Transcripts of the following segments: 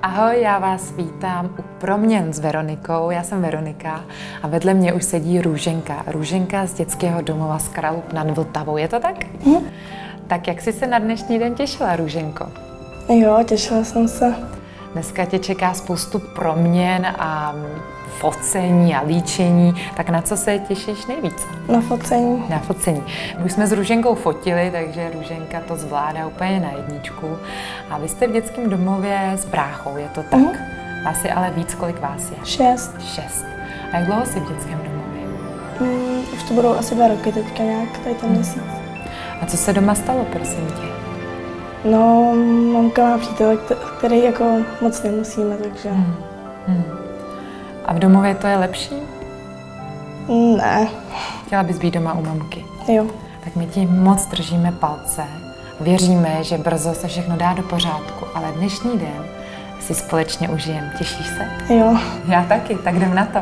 Ahoj, já vás vítám u Proměn s Veronikou. Já jsem Veronika a vedle mě už sedí Růženka. Růženka z dětského domova Skralup nad Vltavou. Je to tak? Tak jak jsi se na dnešní den těšila, Růženko? Jo, těšila jsem se. Dneska tě čeká spoustu proměn a focení a líčení. Tak na co se těšíš nejvíc? Na focení. Na focení. My už jsme s Růženkou fotili, takže Růženka to zvládá úplně na jedničku. A vy jste v dětském domově s bráchou, je to tak? Vás je ale víc, kolik vás je? 6. 6. A jak dlouho jsi v dětském domově? Už to budou asi 2 roky teďka nějak, tady ten měsíc. A co se doma stalo, prosím tě? No, mamka má přítele, který jako moc nemusíme, takže... A v domově to je lepší? Ne. Chtěla bys být doma u mamky? Jo. Tak my ti moc držíme palce. Věříme, že brzo se všechno dá do pořádku, ale dnešní den si společně užijeme. Těšíš se? Jo. Já taky, tak jdem na to.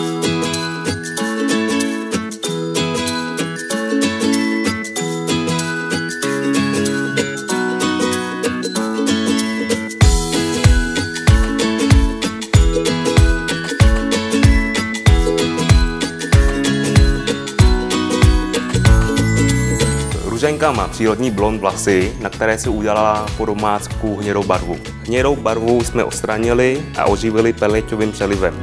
Růženka má přírodní blond vlasy, na které si udělala po domácku hnědou barvu. Hnědou barvu jsme odstranili a oživili peleťovým přelivem.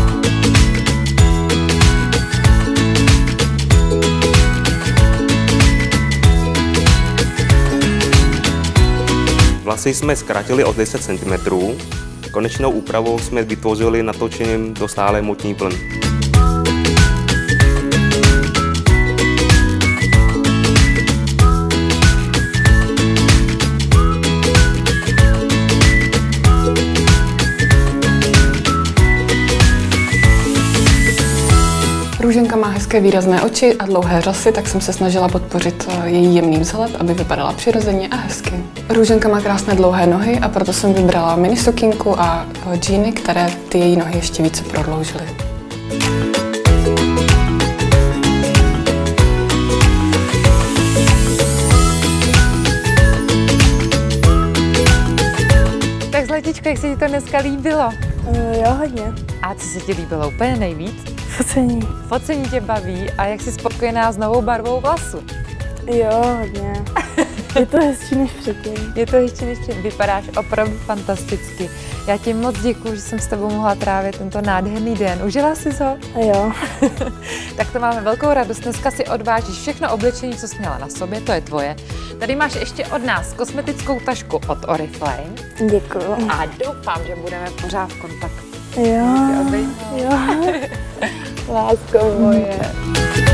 Vlasy jsme zkrátili o 10 cm. Konečnou úpravou jsme vytvořili natočením do stále motní vln. Růženka má hezké výrazné oči a dlouhé řasy, tak jsem se snažila podpořit její jemný vzhled, aby vypadala přirozeně a hezky. Růženka má krásné dlouhé nohy a proto jsem vybrala mini sukínku a džíny, které ty její nohy ještě více prodloužily. Tak Zlatičko, jak se ti to dneska líbilo? Jo, hodně. A co se ti líbilo úplně nejvíc? Focení. Focení tě baví a jak jsi spokojená s novou barvou vlasu? Jo, hodně. Je to hezčí než předtím. Je to hezčí než předtím. Vypadáš opravdu fantasticky. Já ti moc děkuji, že jsem s tebou mohla trávit tento nádherný den. Užila jsi ho? Jo. Tak to máme velkou radost. Dneska si odvážíš všechno oblečení, co jsi měla na sobě, to je tvoje. Tady máš ještě od nás kosmetickou tašku od Oriflame. Děkuju. A doufám, že budeme pořád v kontaktu. Jo. Jo. Lásko moje.